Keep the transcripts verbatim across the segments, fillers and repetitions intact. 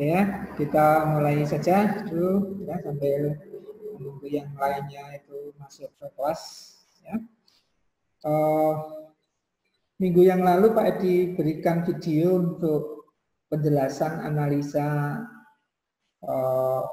Oke ya, kita mulai saja dulu ya sambil menunggu yang lainnya itu masuk ke kelas ya. Uh, minggu yang lalu Pak Edi berikan video untuk penjelasan analisa uh,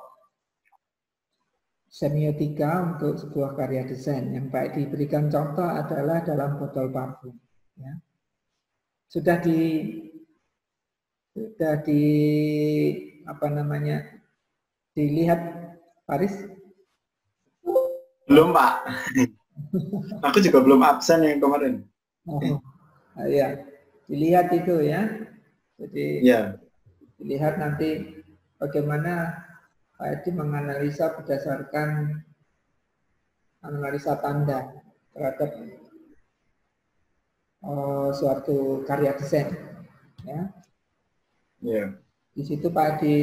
semiotika untuk sebuah karya desain. Yang Pak Edi berikan contoh adalah dalam botol parfum. Ya. Sudah di sudah di apa namanya dilihat Paris? Belum Pak. Aku juga belum absen yang kemarin. Oh, ya, dilihat itu ya. Jadi ya. dilihat nanti bagaimana Pak Edi menganalisa berdasarkan analisa tanda terhadap uh, suatu karya desain. Ya. Ya. Di situ Pak Edi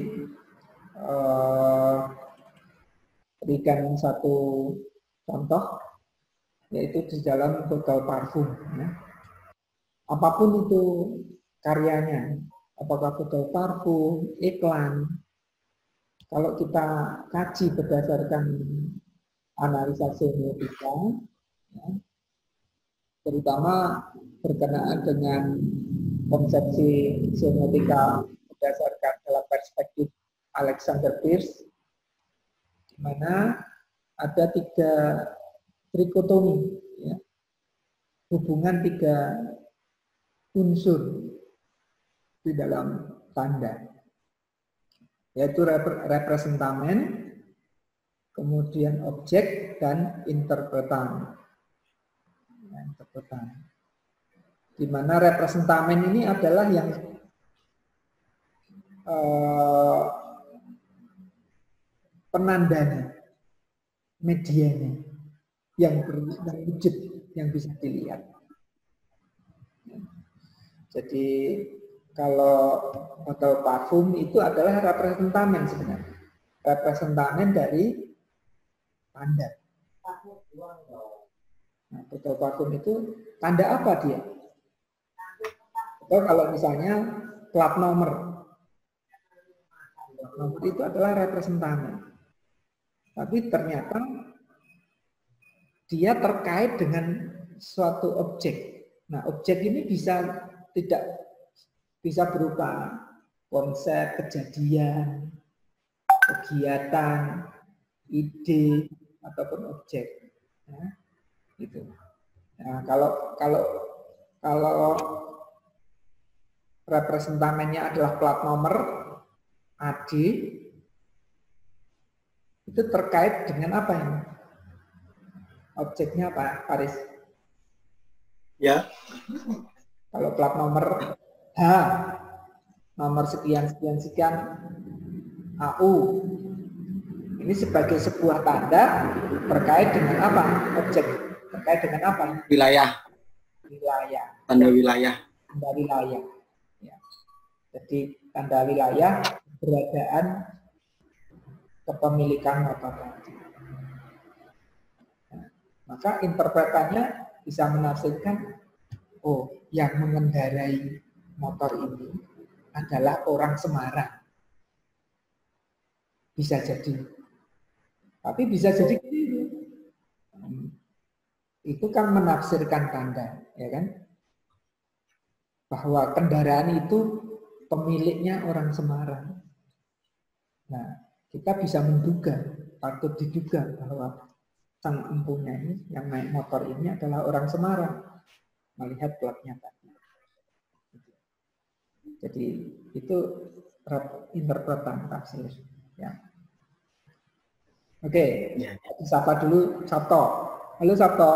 uh, berikan satu contoh, yaitu di dalam botol parfum. Ya. Apapun itu karyanya, apakah botol parfum, iklan, kalau kita kaji berdasarkan analisa semiotika, ya, terutama berkenaan dengan konsepsi semiotika berdasarkan dalam perspektif Alexander Peirce, di mana ada tiga trikotomi, ya, hubungan tiga unsur di dalam tanda, yaitu representamen, kemudian objek, dan interpretan. Interpretan. Di mana representamen ini adalah yang eh, penandanya, medianya, yang wujud, yang bisa dilihat. Jadi kalau botol parfum itu adalah representamen sebenarnya, representamen dari tanda. Nah, botol parfum itu tanda apa dia? Atau kalau misalnya plat nomor, plat nomor itu adalah representamen. Tapi ternyata dia terkait dengan suatu objek. Nah, objek ini bisa tidak bisa berupa konsep, kejadian, kegiatan, ide, ataupun objek. Ya, gitu. Nah, kalau kalau kalau representamennya adalah plat nomor A D, itu terkait dengan apa ini? Objeknya apa, Paris? Ya. Kalau plat nomor H, nomor sekian sekian sekian A U, ini sebagai sebuah tanda terkait dengan apa? Objek terkait dengan apa? Wilayah. Wilayah. Tanda wilayah. Tanda wilayah. Ya. Jadi tanda wilayah keberadaan kepemilikan motor. Nah, maka interpretannya bisa menafsirkan, oh, yang mengendarai motor ini adalah orang Semarang. Bisa jadi. Tapi bisa jadi itu kan menafsirkan tanda, ya kan? Bahwa kendaraan itu pemiliknya orang Semarang. Nah, kita bisa menduga, patut diduga bahwa sang empunya ini, yang naik motor ini adalah orang Semarang, melihat platnya tadi. Jadi itu interpretasi tafsir. Ya. Oke, sapa dulu Sabto. Halo Sabto.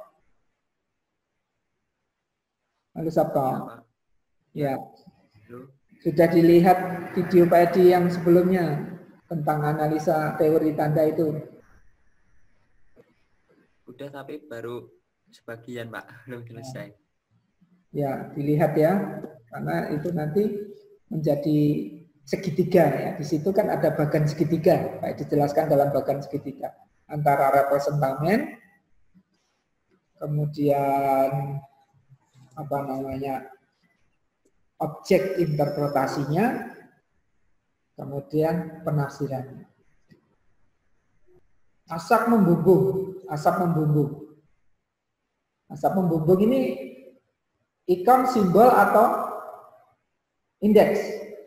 Halo Sabto. Ya. Sudah dilihat video Pak Edi yang sebelumnya tentang analisa teori tanda itu? Udah, tapi baru sebagian Pak, belum selesai. Ya, dilihat ya, karena itu nanti menjadi segitiga ya. Di situ kan ada bagan segitiga, Pak dijelaskan dalam bagan segitiga antara representamen, kemudian apa namanya objek interpretasinya, kemudian penafsirannya. Asap membumbung, asap membumbung. Asap membumbung ini ikon, simbol atau indeks?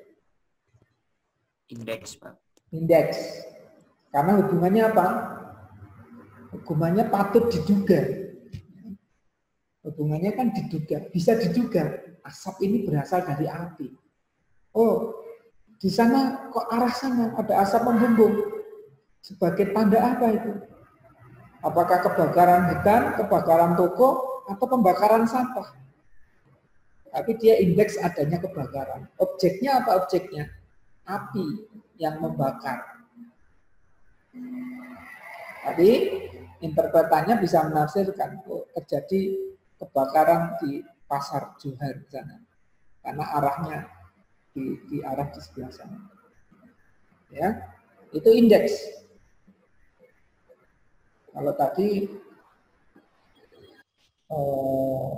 Indeks, Pak. Indeks. Karena hubungannya apa? Hubungannya patut diduga. Hubungannya kan diduga, bisa diduga. Asap ini berasal dari api. Oh, di sana kok arah sana ada asap membumbung. Sebagai tanda apa itu? Apakah kebakaran hutan, kebakaran toko, atau pembakaran sampah? Tapi dia indeks adanya kebakaran. Objeknya apa objeknya? Api yang membakar. Tapi interpretannya bisa menafsirkan oh, terjadi kebakaran di pasar Johar di sana. Karena arahnya di, di arah di sebelah sana. Ya, itu indeks. Kalau tadi eh,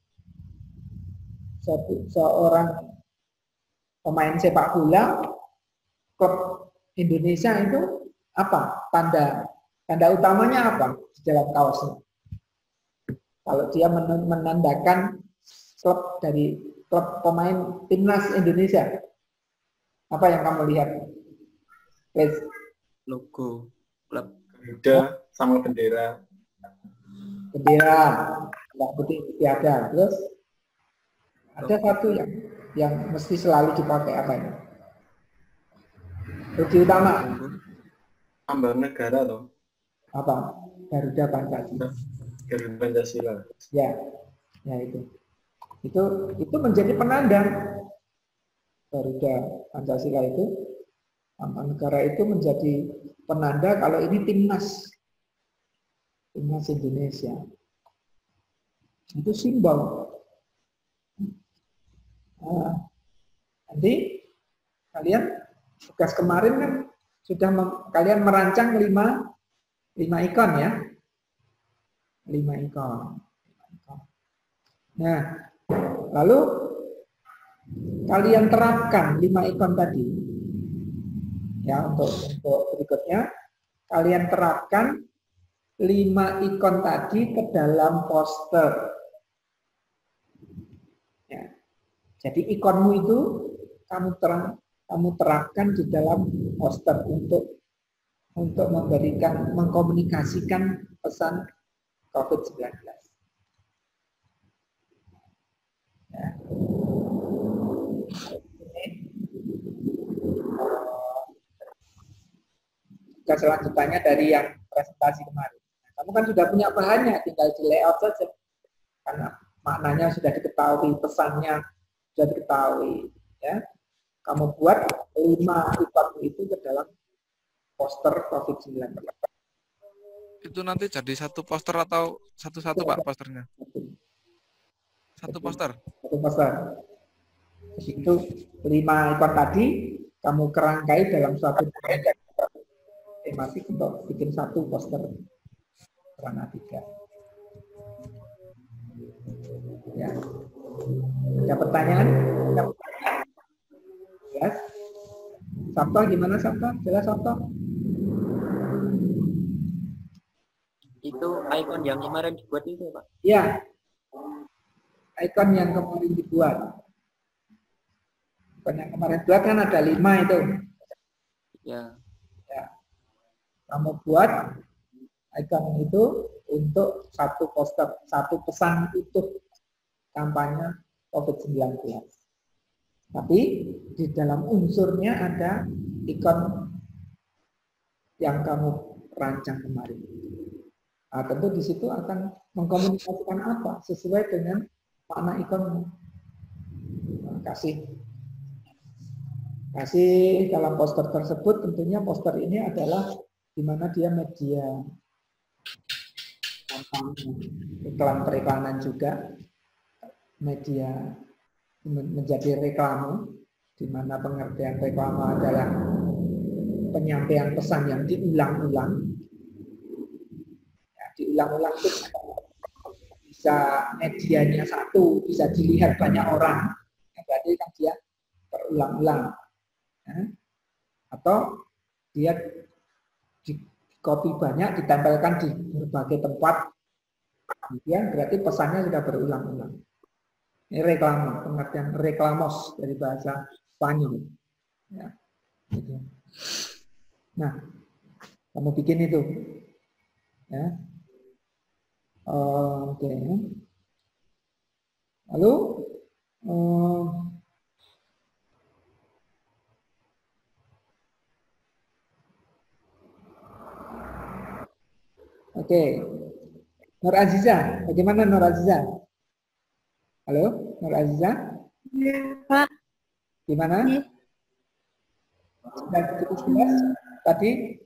seorang pemain sepak bola klub Indonesia itu apa? Tanda tanda utamanya apa di dalam kaosnya? Kalau dia menandakan klub dari klub pemain timnas Indonesia, apa yang kamu lihat? Please. Logo klub. Garuda sama bendera. Bendera, nggak putih tiada. Terus ada satu yang yang mesti selalu dipakai apa ini? Bukti utama. Lambang negara loh. Apa? Garuda Pancasila. Garuda Pancasila. Ya, ya itu. Itu itu menjadi penanda. Garuda Pancasila itu, lambang negara itu menjadi penanda kalau ini timnas, timnas Indonesia. Itu simbol. Nah, nanti kalian tugas kemarin kan sudah mem, kalian merancang lima lima ikon ya, lima ikon. Nah, lalu kalian terapkan lima ikon tadi. Ya, untuk untuk berikutnya kalian terapkan lima ikon tadi ke dalam poster. Ya. Jadi ikonmu itu kamu terang, kamu terapkan di dalam poster untuk untuk memberikan mengkomunikasikan pesan COVID sembilan belas. Ya. Tugas selanjutnya dari yang presentasi kemarin. Nah, kamu kan sudah punya bahannya, tinggal di layout saja. Karena maknanya sudah diketahui, pesannya sudah diketahui. Ya. Kamu buat lima ikon itu ke dalam poster COVID sembilan belas. Itu nanti jadi satu poster atau satu-satu Pak posternya? Satu poster? Satu poster. Jadi itu lima ikon tadi kamu kerangkai dalam suatu tematik untuk bikin satu poster warna tiga. Ya. Ada pertanyaan? Ada pertanyaan? Yes. Sabto gimana Sabto? Jelas Sabto? Itu ikon yang kemarin dibuat itu Pak? Ya. Ikon yang kemarin dibuat. Ikon yang kemarin dibuat kan ada lima itu. Ya. Ya. Kamu buat ikon itu untuk satu poster, satu pesan utuh kampanye COVID sembilan belas. Tapi di dalam unsurnya ada ikon yang kamu rancang kemarin. Nah, tentu di situ akan mengkomunikasikan apa sesuai dengan makna ikonmu. Nah, kasih kasih dalam poster tersebut, tentunya poster ini adalah di mana dia media iklan periklanan juga, media menjadi reklame, di mana pengertian reklame adalah penyampaian pesan yang diulang-ulang. Ya, diulang-ulang itu bisa medianya satu, bisa dilihat banyak orang. Ya, berarti kan dia berulang-ulang. Ya. atau dia di copy banyak ditempelkan di berbagai tempat, kemudian berarti pesannya sudah berulang-ulang. Ini reklame, pengertian reklamos dari bahasa Spanyol. Ya, gitu. Nah, kamu bikin itu, ya. Uh, Oke. Okay. Lalu, uh, oke, okay. Nur Aziza, bagaimana Nur Aziza? Halo, Nur Aziza? Ya, Pak. Gimana? Ya. Sudah cukup jelas tadi?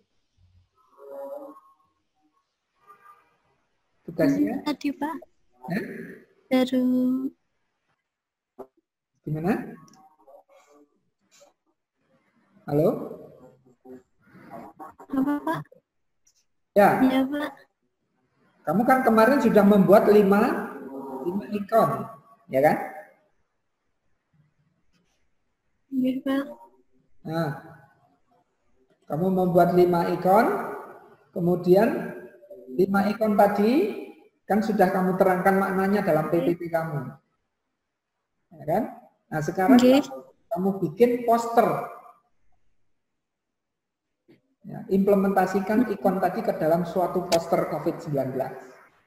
Tugasnya? Tadi, Pak. Eh? Baru. Gimana? Halo? Apa, Pak? Ya. Ya, Pak. Kamu kan kemarin sudah membuat lima, lima ikon, ya kan? Ya, Pak. Nah, kamu membuat lima ikon, kemudian lima ikon tadi kan sudah kamu terangkan maknanya dalam P P T kamu, ya kan? Nah sekarang okay. kamu bikin poster, ya, implementasikan ikon tadi ke dalam suatu poster COVID sembilan belas.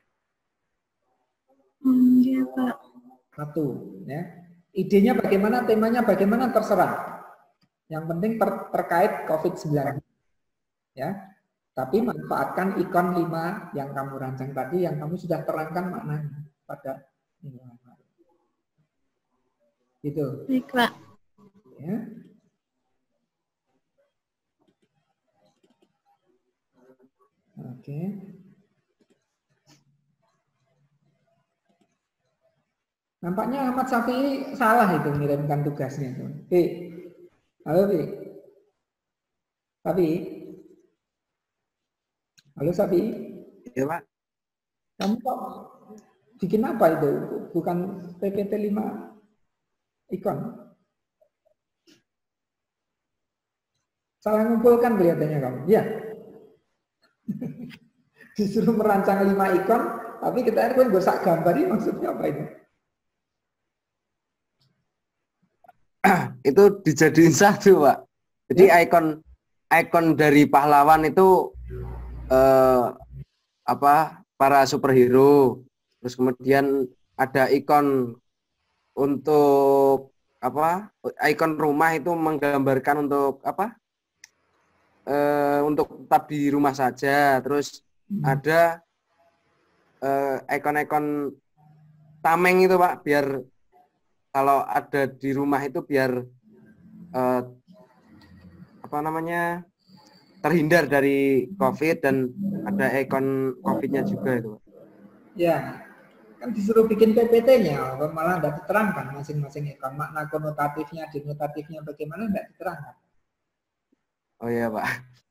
Hmm, ya, Pak. Satu, ya. Idenya bagaimana, temanya bagaimana terserah. Yang penting ter terkait COVID sembilan belas, ya. Tapi manfaatkan ikon lima yang kamu rancang tadi, yang kamu sudah terangkan maknanya pada minggu lalu. Gitu. Baik, Pak. Ya. Oke. Nampaknya Ahmad Syafi'i salah itu mengirimkan tugasnya itu. Pi. Halo, Pi. Tapi Halo Sapi. Ya, Pak. Kamu kok bikin apa itu? Bukan P P T lima ikon. Salah ngumpulkan kelihatannya kamu. Ya. Disuruh merancang lima ikon, tapi kita kan gosak gambar ini maksudnya apa itu? Itu dijadiin satu, Pak. Jadi ya? ikon ikon dari pahlawan itu eh, apa para superhero, terus kemudian ada ikon untuk apa ikon rumah itu menggambarkan untuk apa eh, untuk tetap di rumah saja, terus hmm. ada ikon-ikon tameng itu, Pak, biar kalau ada di rumah itu biar eh, apa namanya terhindar dari COVID, dan ada ikon COVID-nya juga itu. Ya, kan disuruh bikin P P T-nya, malah tidak diterangkan masing-masing ikon, makna konotatifnya, denotatifnya bagaimana tidak diterangkan. Oh iya, Pak.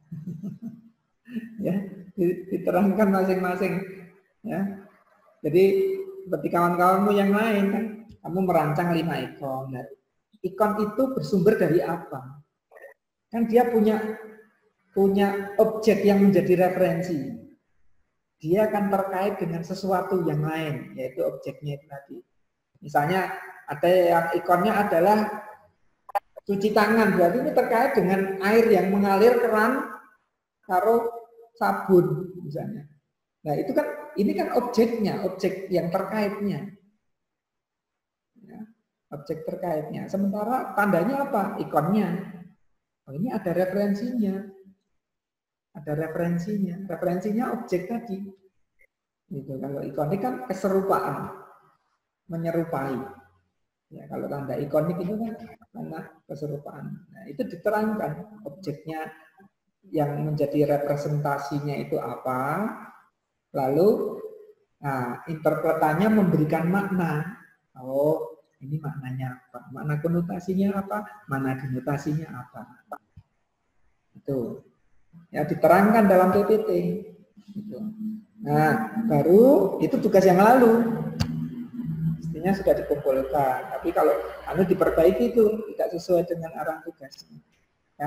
Ya, diterangkan masing-masing. Ya, jadi seperti kawan-kawanmu yang lain kan, kamu merancang lima ikon. Nah, ikon itu bersumber dari apa? Kan dia punya punya objek yang menjadi referensi. Dia akan terkait dengan sesuatu yang lain, yaitu objeknya itu tadi. Misalnya ada yang ikonnya adalah cuci tangan, berarti ini terkait dengan air yang mengalir keran karo sabun misalnya. Nah itu kan, ini kan objeknya, objek yang terkaitnya. Ya, objek terkaitnya. Sementara tandanya apa? Ikonnya. Oh, ini ada referensinya. Ada referensinya, referensinya objek tadi. Gitu. Kalau ikonik kan keserupaan, menyerupai. Ya, kalau tanda ikonik itu kan tanda keserupaan. Nah, itu diterangkan objeknya yang menjadi representasinya itu apa. Lalu, nah, interpretannya memberikan makna. Oh, ini maknanya apa? Makna konotasinya apa? Makna denotasinya apa? Itu. Ya diterangkan dalam P P T. Gitu. Nah, baru itu tugas yang lalu. Mestinya sudah dikumpulkan. Tapi kalau anu diperbaiki itu tidak sesuai dengan arah tugasnya. Ya.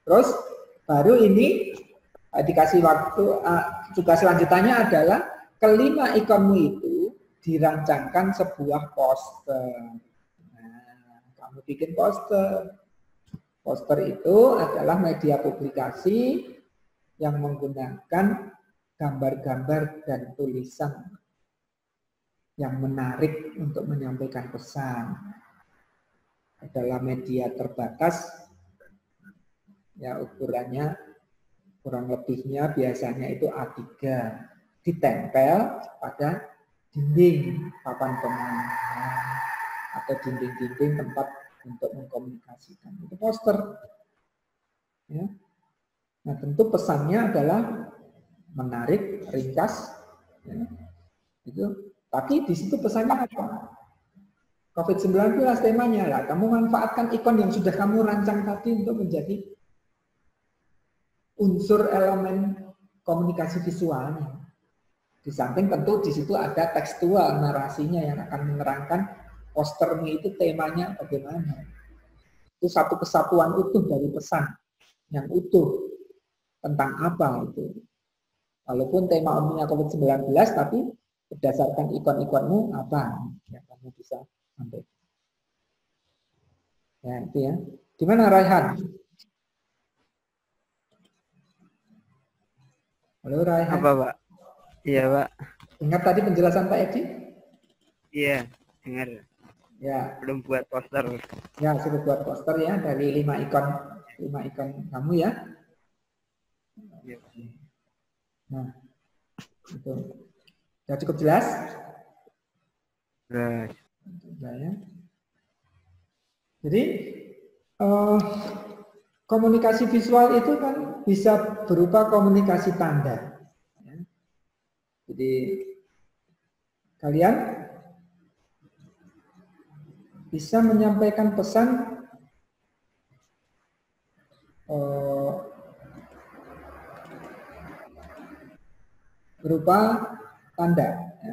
Terus baru ini uh, dikasih waktu, uh, tugas selanjutannya adalah kelima ikonmu itu dirancangkan sebuah poster. Nah, kamu bikin poster. Poster itu adalah media publikasi yang menggunakan gambar-gambar dan tulisan yang menarik untuk menyampaikan pesan. Adalah media terbatas, ya ukurannya kurang lebihnya biasanya itu A tiga, ditempel pada dinding papan pengantar atau dinding-dinding tempat untuk mengkomunikasikan. Itu poster. Ya. Nah, tentu pesannya adalah menarik, ringkas. Ya. Itu. Tapi di situ pesannya apa? covid sembilan belas temanya lah. Kamu manfaatkan ikon yang sudah kamu rancang tadi untuk menjadi unsur elemen komunikasi visualnya. Di samping tentu di situ ada tekstual narasinya yang akan menerangkan postermu itu temanya bagaimana. Itu satu kesatuan utuh dari pesan yang utuh tentang apa itu. Walaupun tema umumnya covid sembilan belas, tapi berdasarkan ikon-ikonmu apa yang kamu bisa ambil. Ya, itu ya. Gimana Raihan? Halo Raihan. Apa, Pak? Iya, Pak. Ingat tadi penjelasan Pak Edi? Iya, dengar. Ya. Belum buat poster. Ya, sudah buat poster ya dari lima ikon, lima ikon kamu ya. Iya. Nah, itu. Sudah cukup jelas? Jelas. Ya. Jadi eh, komunikasi visual itu kan bisa berupa komunikasi tanda. Ya. Jadi kalian bisa menyampaikan pesan eh, berupa tanda. Ya.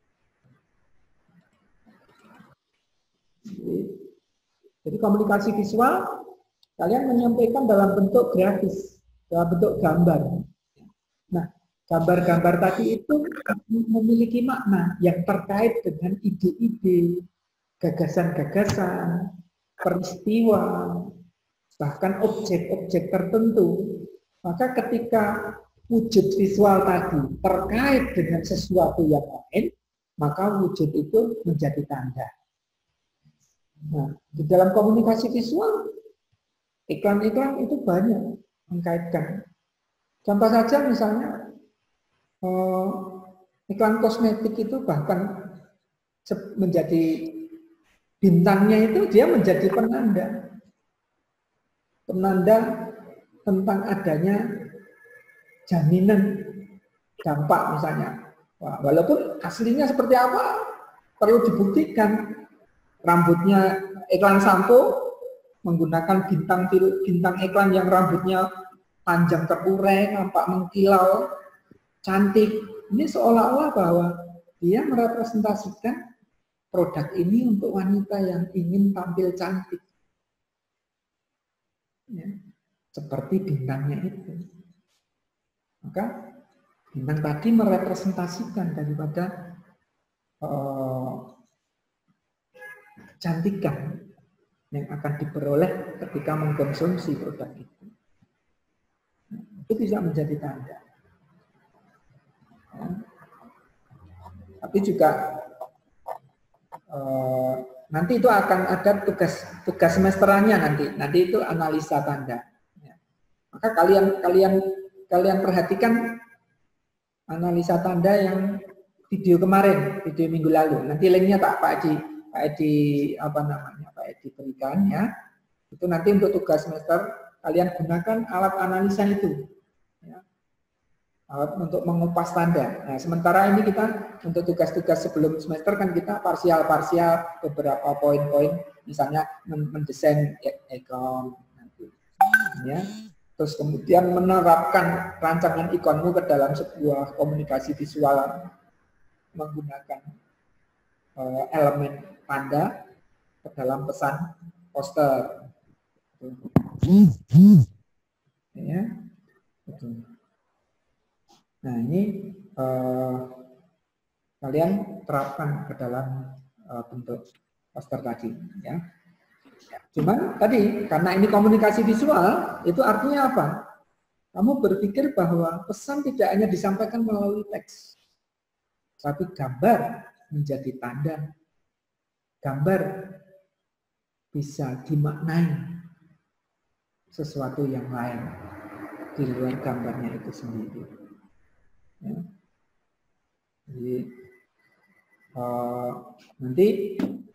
Jadi, jadi komunikasi visual kalian menyampaikan dalam bentuk grafis, dalam bentuk gambar. Nah, gambar-gambar tadi itu memiliki makna yang terkait dengan ide-ide, gagasan-gagasan, peristiwa, bahkan objek-objek tertentu. Maka ketika wujud visual tadi terkait dengan sesuatu yang lain, maka wujud itu menjadi tanda. Nah, di dalam komunikasi visual, iklan-iklan itu banyak mengkaitkan. Contoh saja misalnya, eh, iklan kosmetik itu bahkan menjadi bintangnya itu dia menjadi penanda. Penanda tentang adanya jaminan dampak misalnya. Wah, walaupun aslinya seperti apa perlu dibuktikan. Rambutnya iklan sampo menggunakan bintang bintang iklan yang rambutnya panjang terurai, nampak mengkilau, cantik. Ini seolah-olah bahwa dia merepresentasikan produk ini untuk wanita yang ingin tampil cantik. Ya, seperti bintangnya itu. Maka bintang tadi merepresentasikan daripada uh, cantikan yang akan diperoleh ketika mengkonsumsi produk itu. Itu bisa menjadi tanda. Ya. Tapi juga eh, nanti itu akan ada tugas tugas semesterannya nanti. Nanti itu analisa tanda. Ya. Maka kalian kalian kalian perhatikan analisa tanda yang video kemarin, video minggu lalu. Nanti linknya tak Pak Edi, Pak Edi apa namanya Pak Edi berikan ya. Itu nanti untuk tugas semester kalian gunakan alat analisa itu. Ya. Alat untuk mengupas tanda. Nah, sementara ini kita untuk tugas-tugas sebelum semester kan kita parsial-parsial beberapa poin-poin, misalnya mendesain ikon, ya. Terus kemudian menerapkan rancangan ikonmu ke dalam sebuah komunikasi visual menggunakan uh, elemen tanda ke dalam pesan poster. Ya, betul. Nah ini eh, kalian terapkan ke dalam eh, bentuk poster tadi, ya. Cuman tadi karena ini komunikasi visual, itu artinya apa? Kamu berpikir bahwa pesan tidak hanya disampaikan melalui teks, tapi gambar menjadi tanda. Gambar bisa dimaknai sesuatu yang lain di luar gambarnya itu sendiri. Ya. Jadi uh, nanti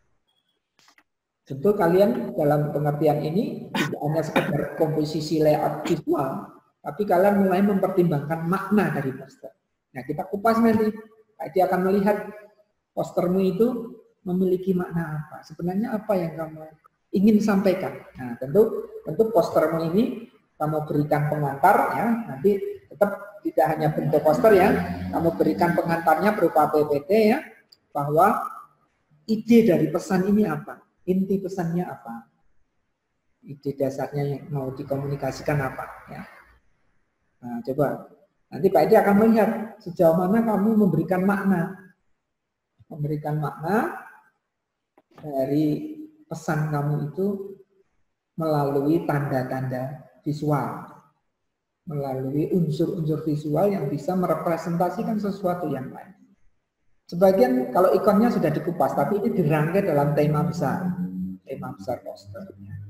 tentu kalian dalam pengertian ini tidak hanya sekedar komposisi layout visual, tapi kalian mulai mempertimbangkan makna dari poster. Nah kita kupas nanti, dia akan melihat postermu itu memiliki makna apa. Sebenarnya apa yang kamu ingin sampaikan. Nah tentu tentu postermu ini kamu berikan pengantar ya, nanti tetap tidak hanya bentuk poster ya, kamu berikan pengantarnya berupa P P T ya, bahwa ide dari pesan ini apa, inti pesannya apa, ide dasarnya yang mau dikomunikasikan apa ya. Nah coba nanti Pak Edi akan melihat sejauh mana kamu memberikan makna, memberikan makna dari pesan kamu itu melalui tanda-tanda visual, melalui unsur-unsur visual yang bisa merepresentasikan sesuatu yang lain. Sebagian kalau ikonnya sudah dikupas, tapi ini dirangkai dalam tema besar, tema besar poster.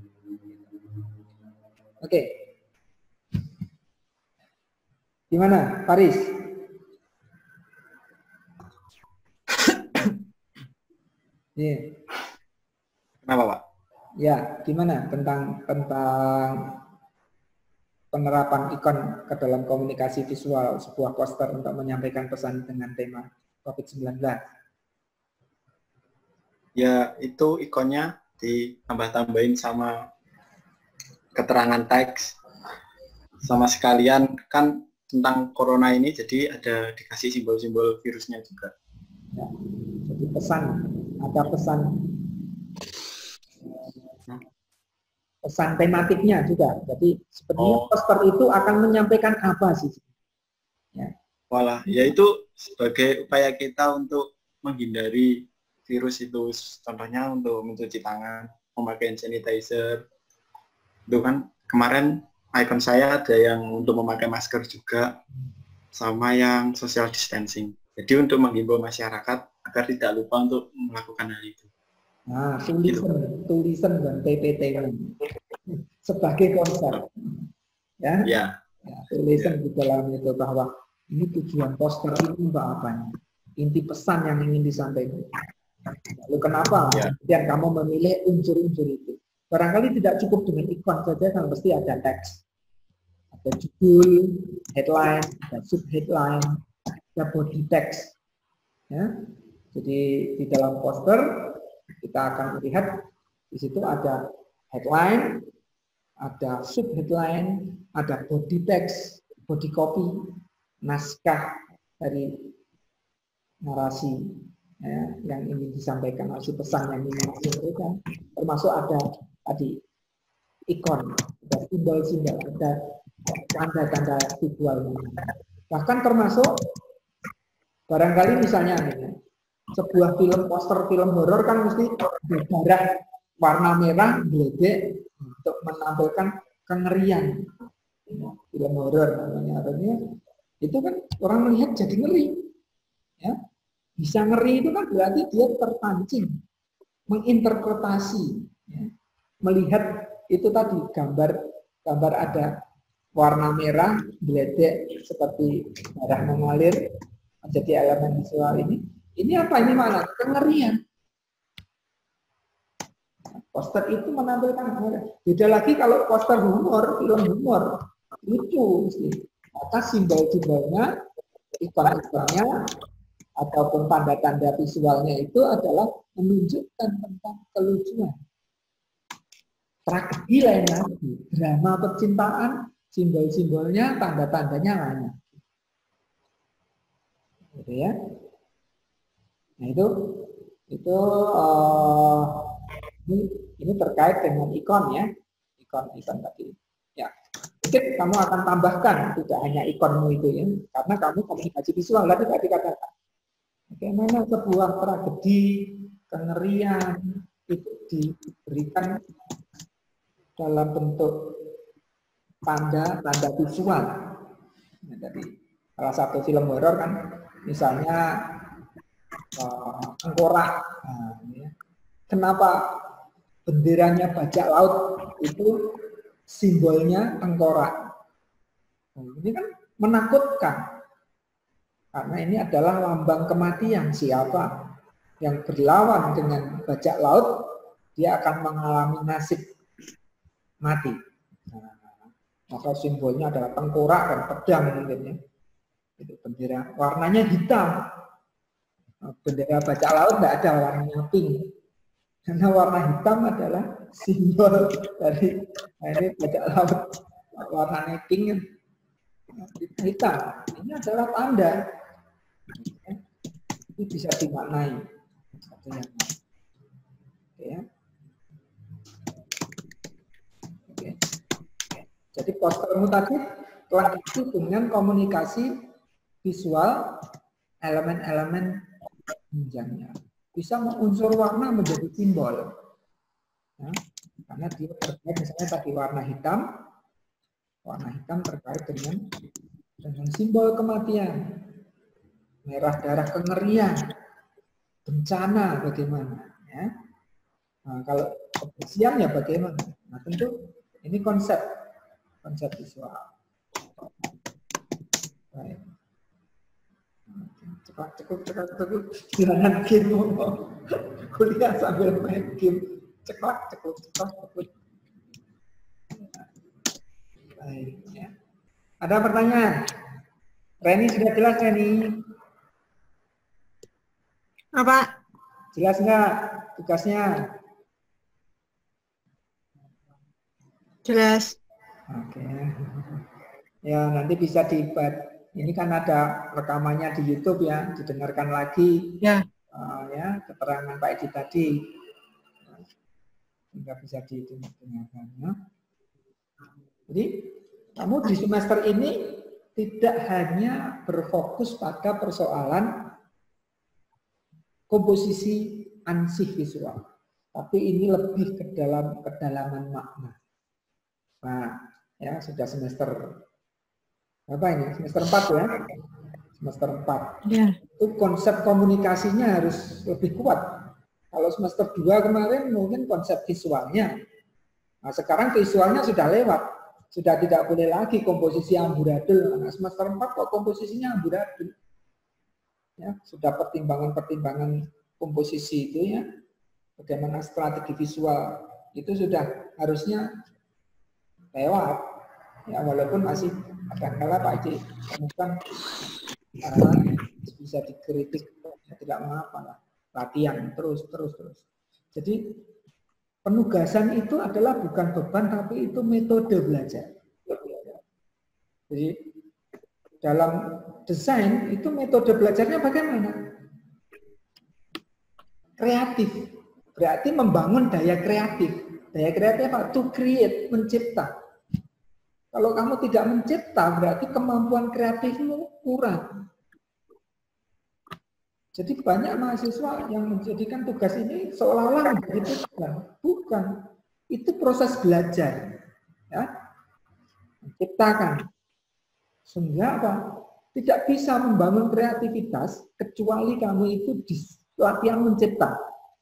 Oke, gimana, Faris? Yeah. Kenapa, Pak? Ya, gimana tentang tentang penerapan ikon ke dalam komunikasi visual sebuah poster untuk menyampaikan pesan dengan tema COVID sembilan belas? Ya, itu ikonnya ditambah-tambahin sama keterangan teks. Sama sekalian kan tentang corona ini, jadi ada dikasih simbol-simbol virusnya juga. Ya, jadi pesan, ada pesan pesan tematiknya juga. Jadi sebenarnya Oh. poster itu akan menyampaikan apa sih? Ya. Walah, ya itu sebagai upaya kita untuk menghindari virus itu. Contohnya untuk mencuci tangan, memakai hand sanitizer. Itu kan kemarin ikon saya ada yang untuk memakai masker juga, sama yang social distancing. Jadi untuk menghimbau masyarakat agar tidak lupa untuk melakukan hal itu. Nah, tulisan, tulisan dan P P T sebagai konsep, ya, Ya, ya tulisan di dalam itu bahwa ini tujuan poster ini mbak apanya, inti pesan yang ingin disampaikan. Lalu kenapa? Ya. Kemudian kamu memilih unsur-unsur itu. Barangkali tidak cukup dengan ikon saja, kan pasti ada teks, ada judul, headline, ada sub headline, ada body text. Ya, jadi di dalam poster kita akan melihat di situ ada headline, ada sub headline, ada body text, body copy, naskah dari narasi ya, yang ingin disampaikan, narasi pesan yang ingin disampaikan, termasuk ada tadi ikon, ada simbol-simbol, ada tanda-tanda visual. Bahkan termasuk barangkali misalnya ini, sebuah film poster film horor kan mesti darah warna merah geledek untuk menampilkan kengerian. Film horor namanya artinya itu kan orang melihat jadi ngeri. Ya. Bisa ngeri itu kan berarti dia terpancing menginterpretasi, ya. Melihat itu tadi gambar gambar ada warna merah geledek seperti darah mengalir, jadi elemen visual ini. Ini apa? Ini mana? Kengerian. Poster itu menampilkan beda lagi kalau poster humor, film humor, lucu mesti. Maka simbol-simbolnya, ikon-ikonnya, ataupun tanda-tanda visualnya itu adalah menunjukkan tentang kelucuan. Tragedi lain lagi, drama percintaan, simbol-simbolnya, tanda-tandanya lainnya. Gitu ya. Nah itu itu uh, ini, ini terkait dengan ikon ya, ikon ikon tadi. Ya. sedikit kamu akan tambahkan, tidak hanya ikonmu itu ya, karena kamu komunikasi visual tadi tadi katakan. Bagaimana sebuah tragedi, kengerian itu diberikan dalam bentuk tanda tanda visual. Nah, dari salah satu film horor kan, misalnya uh, tengkorak. Nah, ya. Kenapa benderanya bajak laut itu simbolnya tengkorak? Nah, ini kan menakutkan. Karena ini adalah lambang kematian. Siapa yang berlawan dengan bajak laut, dia akan mengalami nasib mati. Nah, maka simbolnya adalah tengkorak dan pedang mungkin ya. Itu bendera. Warnanya hitam. Bendera bajak laut tidak ada warnanya pink. Karena warna hitam adalah simbol dari nah ini bajak laut. Warnanya pink hitam. Ini adalah tanda. Itu bisa dimaknai. Satu yang Oke, ya. Oke. Jadi postermu tadi telah itu dengan komunikasi visual, elemen-elemen penunjangnya. Bisa mengunsur warna menjadi simbol. Ya, karena dia terkait misalnya tadi warna hitam, warna hitam terkait dengan dengan simbol kematian. Merah darah kengerian, bencana bagaimana? Ya. Nah, kalau kebersihan ya bagaimana? Nah tentu ini konsep konsep visual. Baik. Cepat cukup cepat cukup jangan game kuliah sambil main game cepat cukup cepat cukup. Baik ya. Ada pertanyaan? Reni sudah jelas Reni? Apa? Jelas nggak tugasnya? Jelas. Oke. Ya nanti bisa dibuat. Ini kan ada rekamannya di YouTube ya, didengarkan lagi. Ya. Uh, ya keterangan Pak Edi tadi. Sehingga bisa didengarkan. Ya. Jadi kamu di semester ini tidak hanya berfokus pada persoalan komposisi ansih visual, tapi ini lebih ke dalam kedalaman makna. Nah, ya sudah semester apa ini? Semester empat ya? Semester empat. Ya. Itu konsep komunikasinya harus lebih kuat. Kalau semester dua kemarin mungkin konsep visualnya. Nah, sekarang visualnya sudah lewat. Sudah tidak boleh lagi komposisi amburadul. Nah, semester empat kok komposisinya amburadul. Ya, sudah pertimbangan-pertimbangan komposisi itu ya, bagaimana strategi visual itu sudah harusnya lewat ya, walaupun masih kadang-kala Pak Edi temukan uh, bisa dikritik ya, tidak mengapa lah, latihan terus terus terus. Jadi penugasan itu adalah bukan beban tapi itu metode belajar. Jadi dalam desain itu metode belajarnya bagaimana? Kreatif. Berarti membangun daya kreatif. Daya kreatif apa? To create, mencipta. Kalau kamu tidak mencipta, berarti kemampuan kreatifmu kurang. Jadi banyak mahasiswa yang menjadikan tugas ini seolah-olah menjadi beban. Bukan. Itu proses belajar. Ya. Menciptakan. Sehingga apa? Tidak bisa membangun kreativitas kecuali kamu itu di latihan mencipta.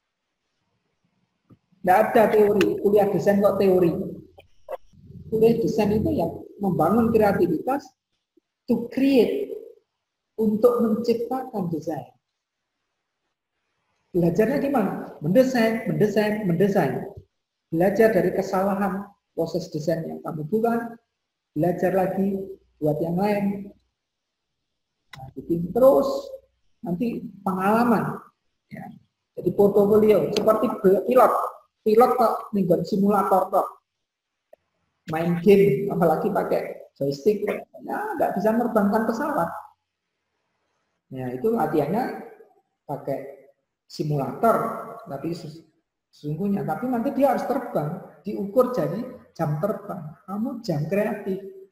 Tidak ada teori, kuliah desain kok teori. Kuliah desain itu ya membangun kreativitas to create, untuk menciptakan desain. Belajarnya gimana? Mendesain, mendesain, mendesain. Belajar dari kesalahan proses desain yang kamu buat, belajar lagi buat yang lain. Nah, bikin terus nanti pengalaman. Ya. Jadi portofolio seperti pilot, pilot kok nih simulator kok main game, apalagi pakai joystick, ya nggak bisa menerbangkan pesawat. Ya itu latihannya pakai simulator, tapi sesungguhnya, tapi nanti dia harus terbang, diukur jadi jam terbang. Kamu jam kreatif.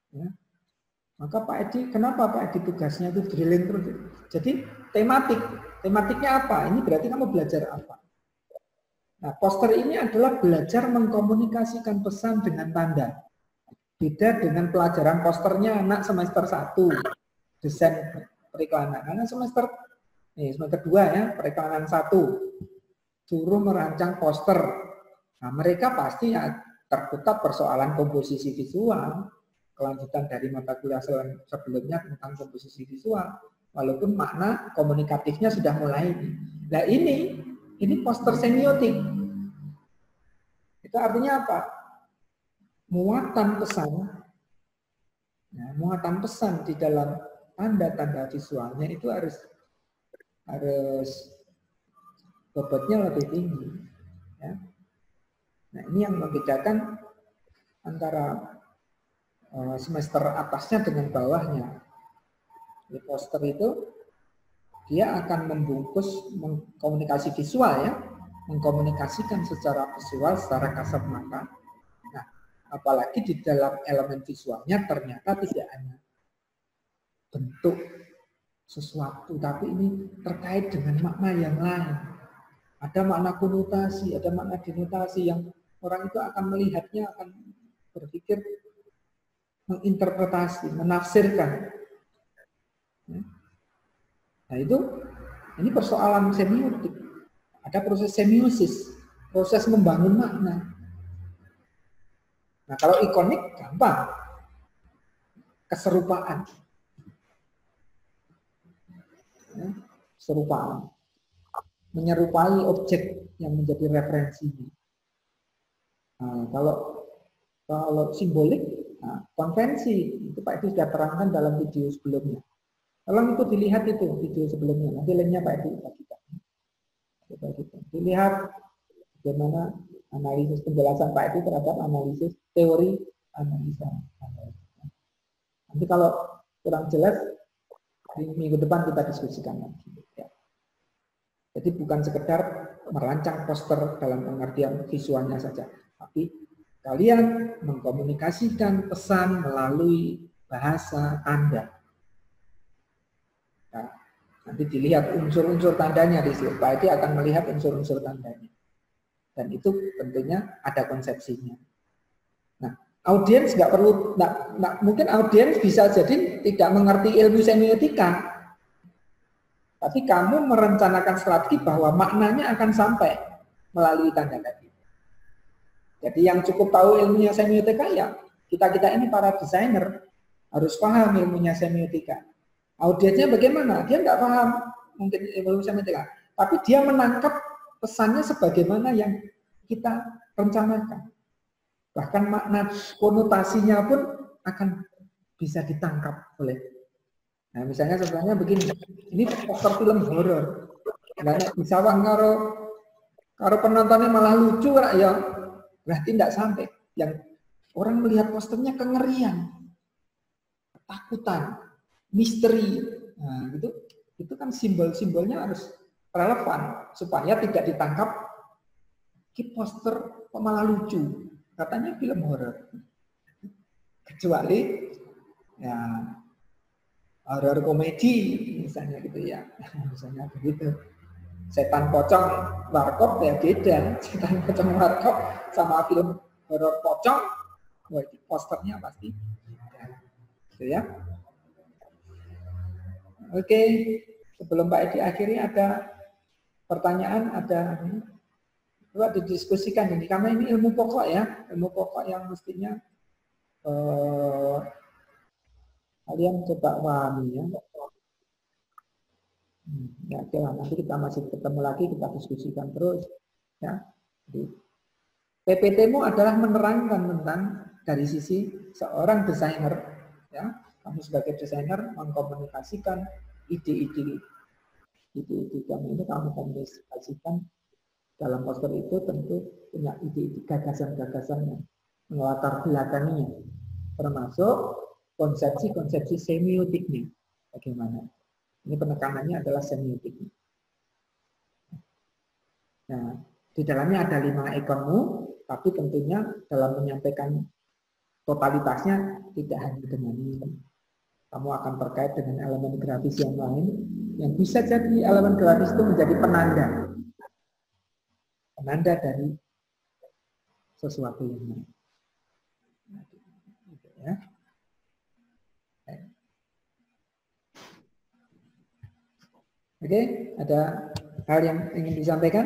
Ya. Maka Pak Edi, kenapa Pak Edi tugasnya itu drilling terus? Jadi tematik, tematiknya apa? Ini berarti kamu belajar apa? Nah, poster ini adalah belajar mengkomunikasikan pesan dengan tanda. Beda dengan pelajaran posternya anak semester satu, desain periklanan. Karena semester, nih, semester dua ya, periklanan satu, suruh merancang poster. Nah, mereka pasti ya terputar persoalan komposisi visual, kelanjutan dari mata kuliah sebelumnya tentang komposisi visual, walaupun makna komunikatifnya sudah mulai. Nah ini, ini poster semiotik. Itu artinya apa? Muatan pesan, ya, muatan pesan di dalam tanda-tanda visualnya itu harus harus bobotnya lebih tinggi. Ya. Nah ini yang membedakan antara semester atasnya dengan bawahnya. Di poster itu dia akan membungkus komunikasi visual ya, mengkomunikasikan secara visual, secara kasat mata. Nah, apalagi di dalam elemen visualnya ternyata tidak hanya bentuk sesuatu, tapi ini terkait dengan makna yang lain. Ada makna konotasi, ada makna denotasi yang orang itu akan melihatnya, akan berpikir, menginterpretasi, menafsirkan. Nah itu, ini persoalan semiotik. Ada proses semiosis, proses membangun makna. Nah kalau ikonik gampang, keserupaan, ya, keserupaan, menyerupai objek yang menjadi referensinya. Nah, kalau kalau simbolik, nah, konvensi itu Pak Edi sudah terangkan dalam video sebelumnya. Tolong itu dilihat itu video sebelumnya. Nanti linknya Pak Edi bagikan. Dilihat bagaimana analisis penjelasan Pak Edi terhadap analisis teori analisa. Nanti kalau kurang jelas di minggu depan kita diskusikan lagi. Ya. Jadi bukan sekedar merancang poster dalam pengertian visualnya saja, tapi kalian mengkomunikasikan pesan melalui bahasa tanda. Nah, nanti dilihat unsur-unsur tandanya di situ. Pak Edi akan melihat unsur-unsur tandanya. Dan itu tentunya ada konsepsinya. Nah, audiens nggak perlu, nggak, nggak, mungkin audiens bisa jadi tidak mengerti ilmu semiotika. Tapi kamu merencanakan strategi bahwa maknanya akan sampai melalui tanda tadi. Jadi yang cukup tahu ilmunya semiotika ya kita-kita ini para desainer harus paham ilmunya semiotika. Audiensnya bagaimana? Dia nggak paham mungkin ilmu semiotika, tapi dia menangkap pesannya sebagaimana yang kita rencanakan. Bahkan makna konotasinya pun akan bisa ditangkap oleh. Nah, misalnya sebenarnya begini, ini poster film horor. Nggak bisa wang karo karo penontonnya malah lucu ya, berarti tidak sampai. Yang orang melihat posternya kengerian, ketakutan, misteri. Nah, itu itu kan simbol-simbolnya harus relevan supaya tidak ditangkap ki poster kok malah lucu. Katanya film horor. Kecuali ya horor komedi misalnya gitu ya. Misalnya begitu. Setan pocong warkop ya beda. Setan pocong warkop sama film horor pocong, wah itu posternya pasti. Gitu ya. Oke, sebelum Pak Edi akhiri ada pertanyaan, ada coba didiskusikan ini karena ini ilmu pokok ya, ilmu pokok yang mestinya eh, kalian coba pahami ya. Hmm, ya oke lah, nanti kita masih ketemu lagi, kita diskusikan terus ya. Jadi, P P T-mu adalah menerangkan tentang dari sisi seorang desainer ya. Kamu sebagai desainer mengkomunikasikan ide-ide ide-ide kamu ini kamu komunikasikan dalam poster itu tentu punya ide-ide gagasan-gagasan yang melatar belakanginya, termasuk konsepsi-konsepsi semiotiknya. Bagaimana? Ini penekanannya adalah semiotiknya. Nah, di dalamnya ada lima ikonmu, tapi tentunya dalam menyampaikan totalitasnya tidak hanya dengan ini. Kamu akan terkait dengan elemen grafis yang lain, yang bisa jadi elemen grafis itu menjadi penanda. Penanda dari sesuatu yang lain. Ya. Oke, ada hal yang ingin disampaikan?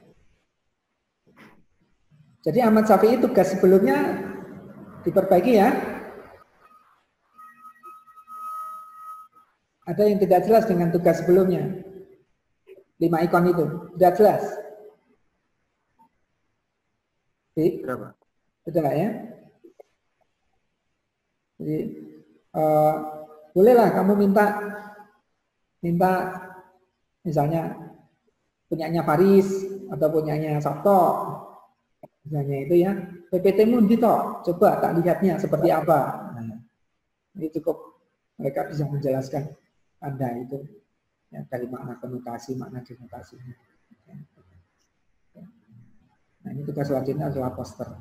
Jadi Ahmad Syafi'i tugas sebelumnya diperbaiki ya. Ada yang tidak jelas dengan tugas sebelumnya? Lima ikon itu, tidak jelas? Berapa? Sudah ya? Jadi, uh, bolehlah kamu minta, minta misalnya punyanya Faris atau punyanya Sabto, misalnya itu ya, P P T-mu Dito, coba tak lihatnya seperti apa. Nah, ini cukup mereka bisa menjelaskan Anda itu ya, dari makna konotasi, makna denotasi. Nah, ini tugas selanjutnya adalah poster.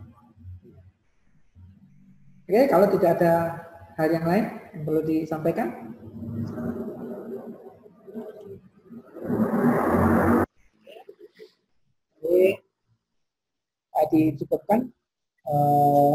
Oke, kalau tidak ada hal yang lain yang perlu disampaikan. Oke, tadi cukupkan uh,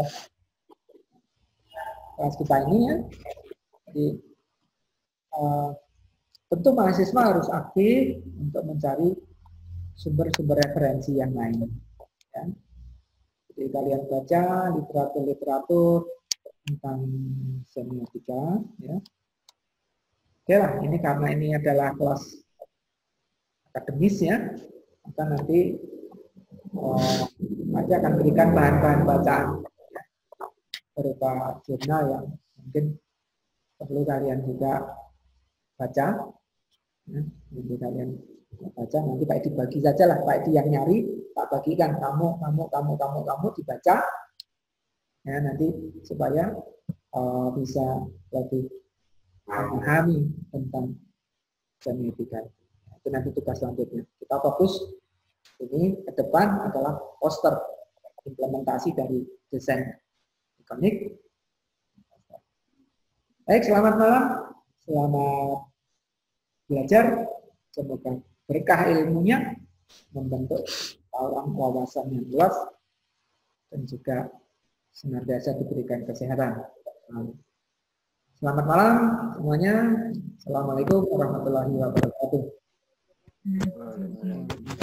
kelas kita ini ya. Jadi uh, tentu mahasiswa harus aktif untuk mencari sumber-sumber referensi yang lain. Ya. Jadi kalian baca literatur-literatur tentang semiotika. Ya. Oke lah, ini karena ini adalah kelas akademis ya, maka nanti uh, aja akan berikan bahan-bahan bacaan ya, berupa jurnal yang mungkin perlu kalian juga baca. Ya, nanti kalian baca, nanti Pak Edi bagi saja lah, Pak Edi yang nyari, tak bagikan kamu, kamu, kamu, kamu, kamu dibaca, ya nanti supaya uh, bisa lebih memahami tentang semiotika. Itu nanti tugas selanjutnya. Kita fokus ini ke depan adalah poster implementasi dari desain ikonik. Baik, selamat malam, selamat belajar, semoga berkah ilmunya, membentuk orang wawasan yang luas, dan juga senantiasa diberikan kesehatan. Selamat malam semuanya. Assalamualaikum warahmatullahi wabarakatuh.